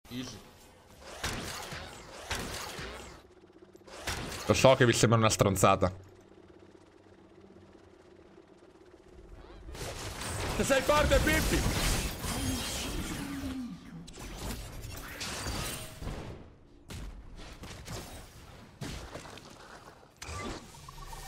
Easy. Lo so che vi sembra una stronzata. Se sei forte, Pippi!